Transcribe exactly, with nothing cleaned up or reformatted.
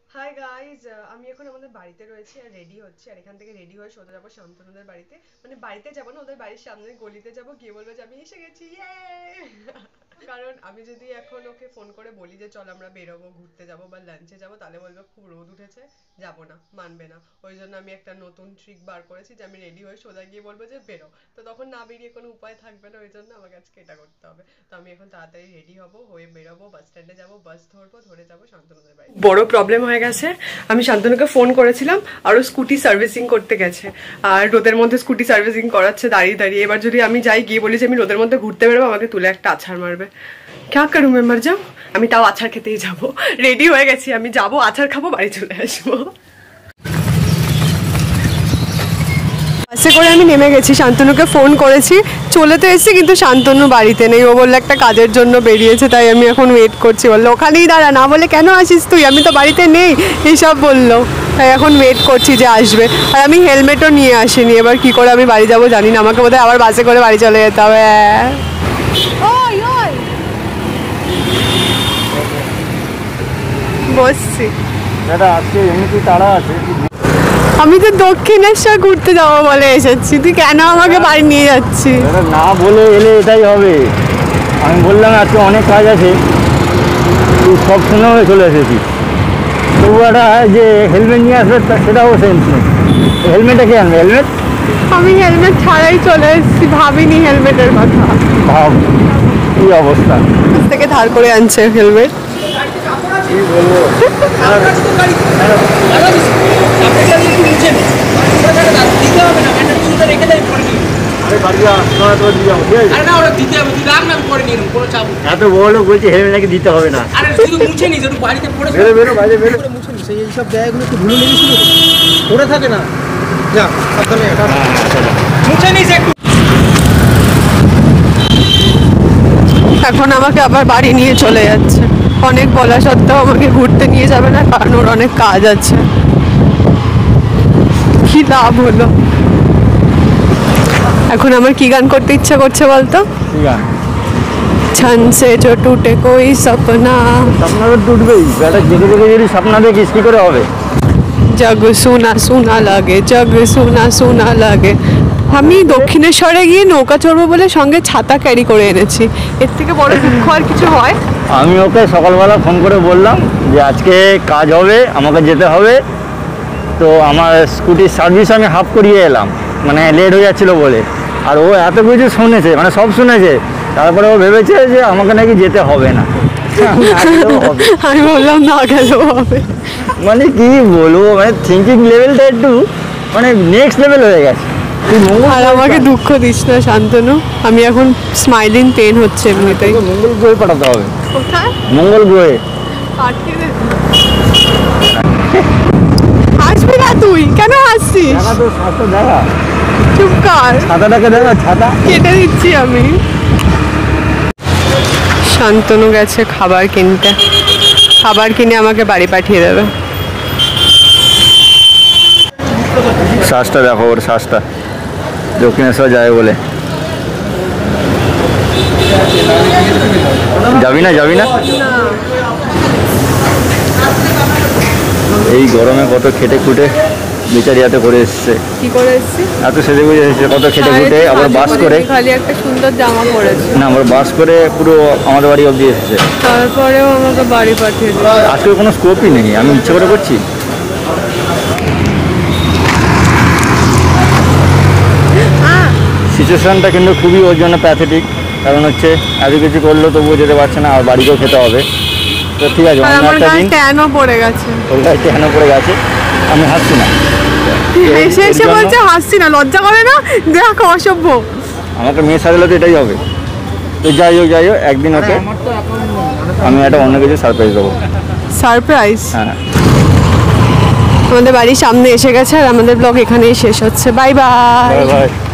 Hi guys, আমি এখন আমাদের বাড়িতে রয়েছি আর রেডি হচ্ছি। আর এখান থেকে রেডি হয়ে সোজা যাবো শান্তনুদের বাড়িতে। মানে বাড়িতে যাবো না, ওদের বাড়ির সামনে গলিতে যাবো, গিয়ে বলবো যে আমি এসে গেছি, ইয়ে। কারণ আমি যদি এখন ওকে ফোন করে বলি যে চল আমরা বেরোবো, ঘুরতে যাবো বা লাঞ্চে যাবো, তাহলে বলবে খুব রোদ উঠেছে, যাবো না, মানবে না। ওই জন্য আমি একটা নতুন ট্রিক বার করেছি যে আমি রেডি হয়ে সোজা গিয়ে বলবো যে বেরো, তো তখন না বেরিয়ে কোনো উপায় থাকবে না। ওই জন্য আমাকে আজকে এটা করতে হবে। তো আমি এখন তাড়াতাড়ি রেডি হবো, হয়ে বেরোবো, বাস স্ট্যান্ডে যাবো, বাস ধরবো, ধরে যাবো শান্তনুদের বাড়ি। বড় প্রবলেম হয়ে গেছে। আমি শান্তনুকে ফোন করেছিলাম আর ও স্কুটি সার্ভিসিং করতে গেছে, আর রোদের মধ্যে স্কুটি সার্ভিসিং করাচ্ছে দাঁড়িয়ে দাঁড়িয়ে। এবার যদি আমি যাই, গিয়ে বলি যে আমি রোদের মধ্যে ঘুরতে বেরোবো, আমাকে তুলে একটা আছাড় মারবে। ক্যা করুম मैं मर जाऊं? আমি তাও আছাড় খেতেই যাবো। রেডি হয়ে গেছি, আমি যাবো, আছাড় খাবো, বাড়ি চলে আসবো। বাসে করে আমি নেমে গেছি, শান্তনুকে ফোন করেছি, চলে তো এসেছি, কিন্তু শান্তনু বাড়িতে নেই। ও বললো একটা কাজের জন্য বেরিয়েছে, তাই আমি এখন ওয়েট করছি। বললো ওখানেই দাঁড়া, না বলে কেন আসিস তুই, আমি তো বাড়িতে নেই, এইসব বললো। তাই এখন ওয়েট করছি যে আসবে। আর আমি হেলমেটও নিয়ে আসিনি, এবার কি করে আমি বাড়ি যাবো জানি না। আমাকে বোধহয় আবার বাসে করে বাড়ি চলে যেতে হবে। বসছি, আমি তো দক্ষিণেশ্বর ঘুরতে যাবো বলে এসেছি, তুই কেন আমাকে বাড়ি নিয়ে যাচ্ছি? না বলে এলে এটাই হবে। আমি বললাম আজকে অনেক কাজ আছে, তুই সব শুনে হয়ে চলে এসেছি। তবু একটা যে হেলমেট নিয়ে আসবে সেটাও সেন্স নেই। হেলমেটটা কে আনবে? হেলমেট আমি হেলমেট ছাড়াই চলে এসেছি, ভাবিনি হেলমেটের কথা। ভাব কি অবস্থা, থেকে ধার করে আনছে হেলমেট। কি বলবো, এত বড় লোক বলছে হেলমেট নাকি দিতে হবে না। এইসব জায়গাগুলো একটু ধুলো লেগেছিল, পড়ে থাকে না। যা এখন আমাকে আবার বাড়ি নিয়ে চলে যাচ্ছে। অনেক বলা সত্ত্বেও আমাকে ঘুরতে নিয়ে যাবে না, কারণ ওর অনেক কাজ আছে। কি লাভ হলো? এখন আমার কি গান করতে ইচ্ছা করছে বলতো? छन से जो टूटे कोई सपना, सपना तो टूटবেই, বেটা জেগে জেগে যদি স্বপ্ন দেখিস কি করে হবে? जग सुना सुना লাগে, जग सुना सुना লাগে। আমি দক্ষিণেশ্বরে গিয়ে নৌকা চড়বো বলে সঙ্গে ছাতা ক্যারি করে এনেছি, এর থেকে বড় দুঃখ আর কিছু হয়? আমি ওকে সকালবেলা ফোন করে বললাম যে আজকে কাজ হবে, আমাকে যেতে হবে। তো আমার স্কুটির সার্ভিস আমি হাফ করিয়ে এলাম, মানে লেট হয়ে যাচ্ছিলো বলে। আর ও এত কিছু শুনেছে, মানে সব শুনেছে, তারপরে ও ভেবেছে যে আমাকে নাকি যেতে হবে না। আমি বললাম না গেলেও হবে। মানে কি বলবো, মানে থিঙ্কিং লেভেলটা একটু মানে নেক্সট লেভেল হয়ে গেছে। আর আমাকে দুঃখ দিস না শান্তনু, আমি এখন স্মাইলিং পেন হচ্ছে এমনিতেই। মঙ্গল গ্রহে পাঠাতে হবে। কোথায়? মঙ্গল গ্রহে। হাসবি না তুই, কেন হাসছিস? দেখা তো ছাতা দেখা, চুপ কর। ছাতাটাকে দেখা, ছাতা কেটে দিচ্ছি আমি। শান্তনু গেছে খাবার কিনতে, খাবার কিনে আমাকে বাড়ি পাঠিয়ে দেবে। শ্বাসটা দেখো, ওর শ্বাসটা দক্ষিণেশ্বর যায় বলে। যাবি না? যাবি না? এই গরমে কত খেটে খুটে বেচারি এত করে এসছে। কি করে এসেছি? এত সেজে গুজে এসেছে, কত খেটে খুটে, আবার বাস করে। খালি একটা সুন্দর জামা পরেছে না, আবার বাস করে পুরো আমাদের বাড়ি অবধি এসেছে। তারপরেও আমাকে বাড়ি পাঠিয়ে দিল। আজকে কোনো স্কোপই নেই, আমি ইচ্ছে করে করছি। সিচুয়েশনটা কিন্তু খুবই ওর জন্য প্যাথেটিক, কারণ হচ্ছে এত কিছু করলো তবুও যেতে পারছে না, আর বাড়িতেও খেতে হবে। তো ঠিক আছে, অন্য একটা দিন। ট্যানও পড়ে গেছে, ওর গায়ে ট্যানও পড়ে গেছে। আমি হাসছি না, এসে এসে বলছে হাসছি না, লজ্জা করে না? দেখ অসভ্য। আমাকে মেয়ে সাজালে তো এটাই হবে। তো যাই হোক যাই হোক, একদিন ওকে আমি একটা অন্য কিছু সারপ্রাইজ দেবো। সারপ্রাইজ? হ্যাঁ। আমাদের বাড়ির সামনে এসে গেছে, আর আমাদের ব্লগ এখানেই শেষ হচ্ছে। Bye bye. Bye by.